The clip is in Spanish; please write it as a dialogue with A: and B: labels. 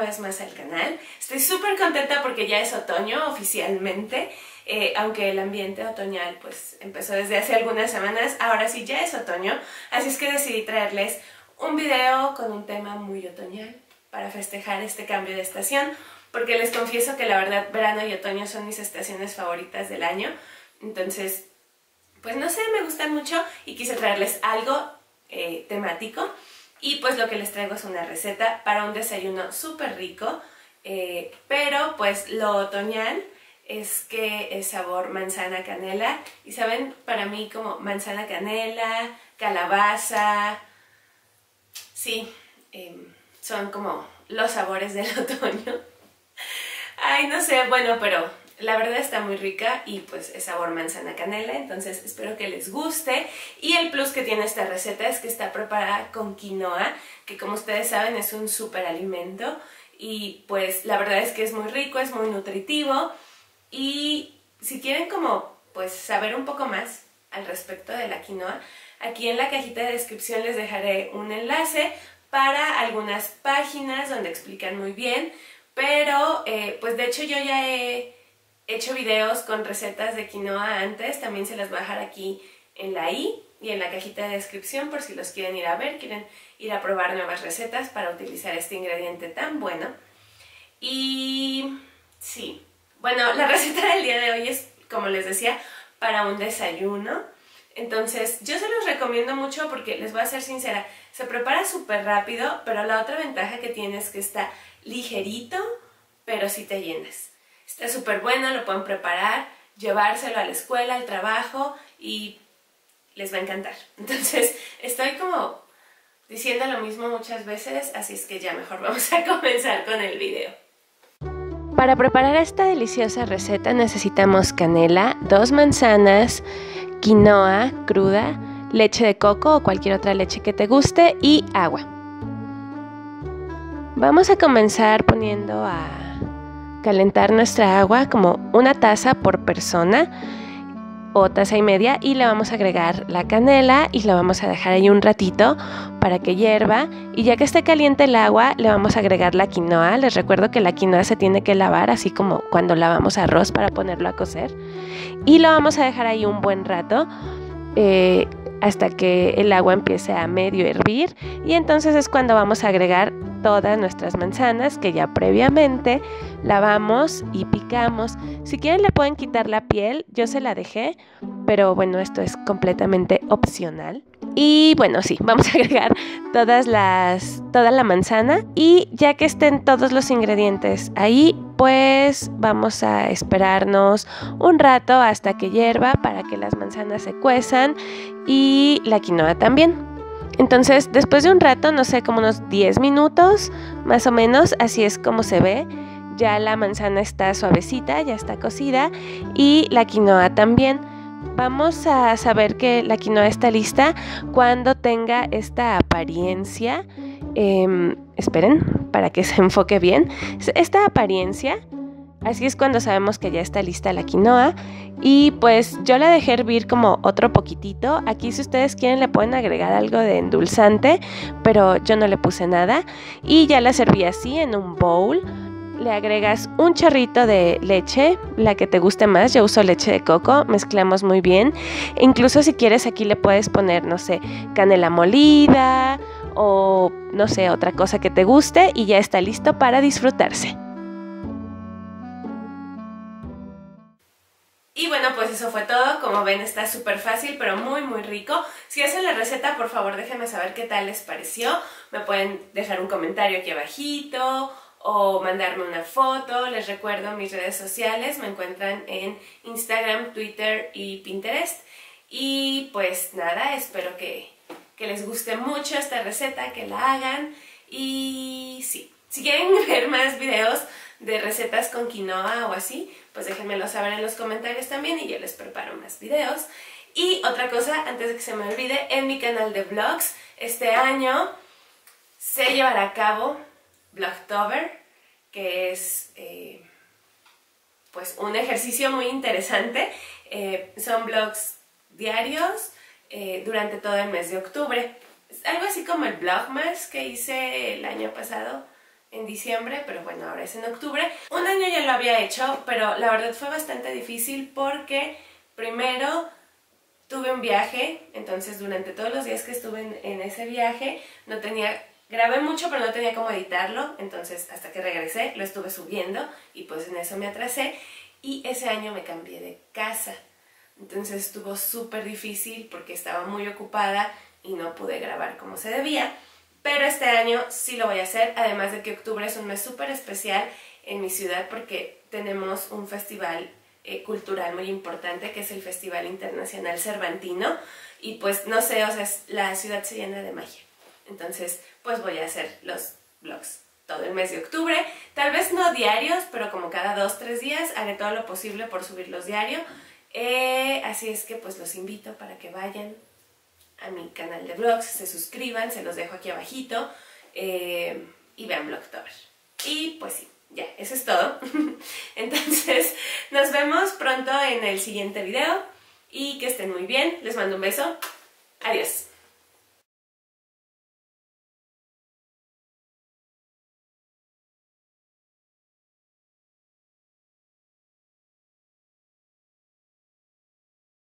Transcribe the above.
A: vez más al canal. Estoy súper contenta porque ya es otoño oficialmente, aunque el ambiente otoñal pues empezó desde hace algunas semanas, ahora sí ya es otoño, así es que decidí traerles un video con un tema muy otoñal para festejar este cambio de estación, porque les confieso que la verdad verano y otoño son mis estaciones favoritas del año, entonces pues no sé, me gustan mucho y quise traerles algo temático. Y pues lo que les traigo es una receta para un desayuno súper rico, pero pues lo otoñal es que es sabor manzana canela. Y saben, para mí como manzana canela, calabaza, sí, son como los sabores del otoño. Ay, no sé, bueno, pero la verdad está muy rica y pues es sabor manzana canela, entonces espero que les guste. Y el plus que tiene esta receta es que está preparada con quinoa, que como ustedes saben es un súper alimento y pues la verdad es que es muy rico, es muy nutritivo. Y si quieren como pues saber un poco más al respecto de la quinoa, aquí en la cajita de descripción les dejaré un enlace para algunas páginas donde explican muy bien, pero pues de hecho yo ya he hecho videos con recetas de quinoa antes, también se las voy a dejar aquí en la i y en la cajita de descripción por si los quieren ir a ver, quieren ir a probar nuevas recetas para utilizar este ingrediente tan bueno. Y sí, bueno, la receta del día de hoy es, como les decía, para un desayuno. Entonces yo se los recomiendo mucho porque les voy a ser sincera, se prepara súper rápido, pero la otra ventaja que tiene es que está ligerito, pero sí te llenas. Está súper bueno, lo pueden preparar, llevárselo a la escuela, al trabajo y les va a encantar. Entonces estoy como diciendo lo mismo muchas veces, así es que ya mejor vamos a comenzar con el video.
B: Para preparar esta deliciosa receta necesitamos canela, 2 manzanas, quinoa cruda, leche de coco o cualquier otra leche que te guste y agua. Vamos a comenzar poniendo a calentar nuestra agua como 1 taza por persona o taza y media y le vamos a agregar la canela y la vamos a dejar ahí un ratito para que hierva y ya que esté caliente el agua le vamos a agregar la quinoa. Les recuerdo que la quinoa se tiene que lavar así como cuando lavamos arroz para ponerlo a cocer y lo vamos a dejar ahí un buen rato hasta que el agua empiece a medio hervir y entonces es cuando vamos a agregar todas nuestras manzanas que ya previamente lavamos y picamos. Si quieren le pueden quitar la piel, yo se la dejé, pero bueno, esto es completamente opcional. Y bueno, sí, vamos a agregar toda la manzana y ya que estén todos los ingredientes ahí, pues vamos a esperarnos un rato hasta que hierva para que las manzanas se cuezan y la quinoa también. Entonces, después de un rato, no sé, como unos 10 minutos, más o menos, así es como se ve. Ya la manzana está suavecita, ya está cocida y la quinoa también. Vamos a saber que la quinoa está lista cuando tenga esta apariencia. Esperen, para que se enfoque bien. Esta apariencia, así es cuando sabemos que ya está lista la quinoa. Y pues yo la dejé hervir como otro poquitito. Aquí si ustedes quieren le pueden agregar algo de endulzante, pero yo no le puse nada. Y ya la serví así en un bowl. Le agregas un chorrito de leche, la que te guste más. Yo uso leche de coco, mezclamos muy bien. Incluso si quieres aquí le puedes poner, no sé, canela molida o no sé, otra cosa que te guste y ya está listo para disfrutarse.
A: Y bueno, pues eso fue todo. Como ven está súper fácil, pero muy muy rico. Si hacen la receta, por favor déjenme saber qué tal les pareció. Me pueden dejar un comentario aquí abajito o mandarme una foto. Les recuerdo mis redes sociales, me encuentran en Instagram, Twitter y Pinterest. Y pues nada, espero que les guste mucho esta receta, que la hagan. Y sí, si quieren ver más videos de recetas con quinoa o así, pues déjenmelo saber en los comentarios también y yo les preparo más videos. Y otra cosa, antes de que se me olvide, en mi canal de vlogs, este año se llevará a cabo Vlogtober, que es pues un ejercicio muy interesante. Son vlogs diarios durante todo el mes de octubre. Es algo así como el Vlogmas que hice el año pasado. en diciembre, pero bueno, ahora es en octubre. Un año ya lo había hecho, pero la verdad fue bastante difícil porque primero tuve un viaje, entonces durante todos los días que estuve en ese viaje no tenía... Grabé mucho, pero no tenía cómo editarlo, entonces hasta que regresé lo estuve subiendo y pues en eso me atrasé. Y ese año me cambié de casa, entonces estuvo súper difícil porque estaba muy ocupada y no pude grabar como se debía. Pero este año sí lo voy a hacer, además de que octubre es un mes súper especial en mi ciudad porque tenemos un festival cultural muy importante que es el Festival Internacional Cervantino y pues no sé, o sea, la ciudad se llena de magia. Entonces, pues voy a hacer los vlogs todo el mes de octubre. Tal vez no diarios, pero como cada 2-3 días haré todo lo posible por subirlos diario. Así es que pues los invito para que vayan a mi canal de vlogs, se suscriban, se los dejo aquí abajito y vean Vlogtober. Y pues sí, ya, eso es todo. Entonces, nos vemos pronto en el siguiente video y que estén muy bien. Les mando un beso. Adiós.